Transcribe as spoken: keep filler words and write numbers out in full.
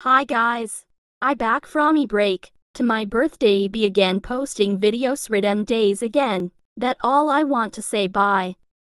Hi guys. I back from e break. To my birthday be again posting videos written days again. That all I want to say bye.